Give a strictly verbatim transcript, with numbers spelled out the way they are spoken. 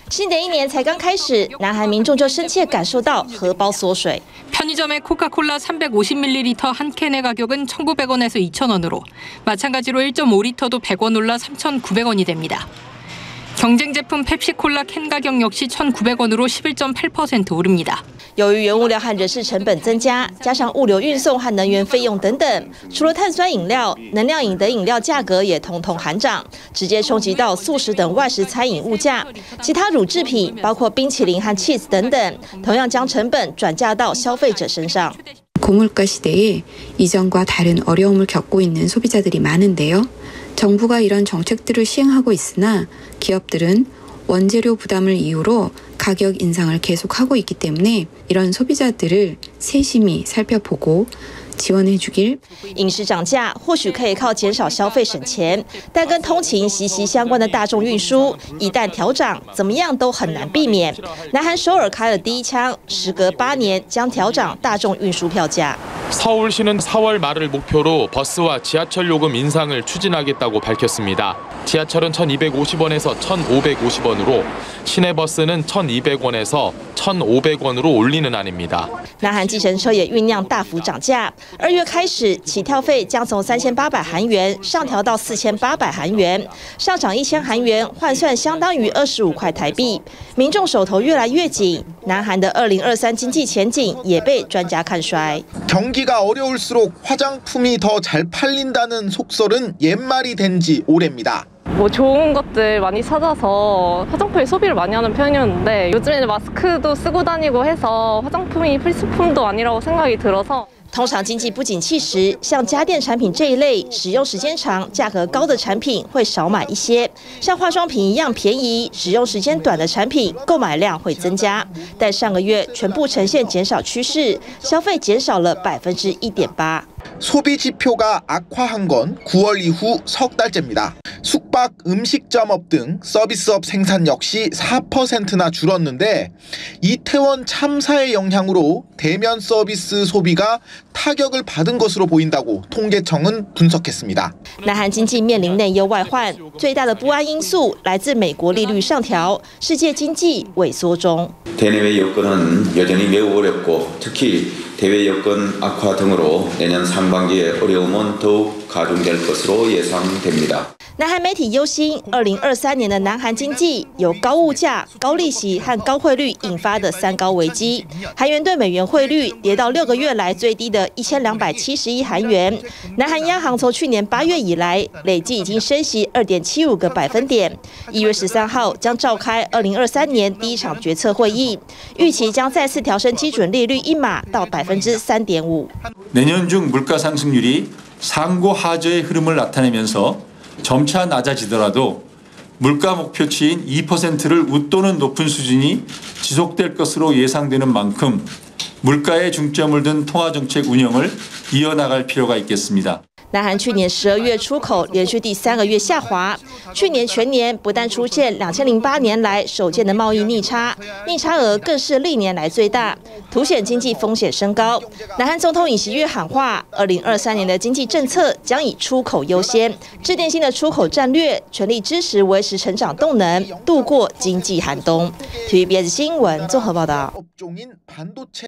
新的一年才刚开始，南韩民众就深切感受到荷包缩水。 편의점의 코카콜라 삼백오십 밀리리터 한 캔의 가격은 천구백 원에서 이천 원으로 마찬가지로 일 점 오 리터도 백 원 올라 삼천구백 원이 됩니다. 경쟁 제품 펩시콜라 캔 가격 역시 천구백 원으로 십일 점 팔 퍼센트 오릅니다. 由于原物料和人事成本增加，加上物流运送和能源费用等等，除了碳酸饮料、能量饮等饮料价格也统统喊涨，直接冲击到素食等外食餐饮物价。其他乳制品，包括冰淇淋和 cheese 等等，同样将成本转嫁到消费者身上。 고물가 시대에 이전과 다른 어려움을 겪고 있는 소비자들이 많은데요. 정부가 이런 정책들을 시행하고 있으나 기업들은 원재료 부담을 이유로 가격 인상을 계속하고 있기 때문에 이런 소비자들을 세심히 살펴보고 지원해주길. 饮食涨价或许可以靠减少消费省钱，但跟通勤息息相关的大众运输，一旦调涨，怎么样都很难避免。南韩首尔开了第一枪，时隔八年将调涨大众运输票价。 서울시는 사월 말을 목표로 버스와 지하철 요금 인상을 추진하겠다고 밝혔습니다. 지하철은 천이백오십 원에서 천오백오십 원으로, 시내버스는 천이백 원에서 천오백 원으로 올리는 안입니다. 南韩计程车也酝酿大幅涨价，二月开始起跳费将从三千八百韩元上调到四千八百韩元，上涨一千韩元换算相当于二十五块台币。民众手头越来越紧，南韩的二零二三经济前景也被专家看衰。 경기가 어려울수록 화장품이 더 잘 팔린다는 속설은 옛말이 된 지 오래입니다. 뭐 좋은 것들 많이 찾아서 화장품에 소비를 많이 하는 편이었는데 요즘에는 마스크도 쓰고 다니고 해서 화장품이 필수품도 아니라고 생각이 들어서 通常经济不景气时，像家电产品这一类使用时间长、价格高的产品会少买一些；像化妆品一样便宜、使用时间短的产品，购买量会增加。但上个月全部呈现减少趋势，消费减少了百分之一点八。 소비 지표가 악화한 건 구월 이후 석 달째입니다. 숙박, 음식점업 등 서비스업 생산 역시 사 퍼센트나 줄었는데 이태원 참사의 영향으로 대면 서비스 소비가 타격을 받은 것으로 보인다고 통계청은 분석했습니다. 南韩经济面临内忧外患，最大的不安因素来自美国利率上调，世界经济萎缩中。 대내외 여건은 여전히 매우 어렵고 특히 대외 여건 악화 등으로 내년 상반기에 어려움은 더욱 가중될 것으로 예상됩니다. 南韩媒体忧心，二零二三年的南韩经济由高物价、高利息和高汇率引发的三高危机。韩元对美元汇率跌到六个月来最低的一千两百七十一韩元。南韩央行从去年八月以来，累计已经升息二点七五个百分点。一月十三号将召开二零二三年第一场决策会议，预期将再次调升基准利率一码到百分之三点五。 내년 중 물가 상승률이 상고 하저의 흐름을 나타내면서 점차 낮아지더라도 물가 목표치인 이 퍼센트를 웃도는 높은 수준이 지속될 것으로 예상되는 만큼 물가에 중점을 둔 통화정책 운영을 이어나갈 필요가 있겠습니다. 南韩去年十二月出口连续第三个月下滑，去年全年不但出现两千零八年来首见的贸易逆差，逆差额更是历年来最大，凸显经济风险升高。南韩总统尹锡悦喊话，二零二三年的经济政策将以出口优先，制定新的出口战略，全力支持维持成长动能，度过经济寒冬。T V B S 新闻综合报道。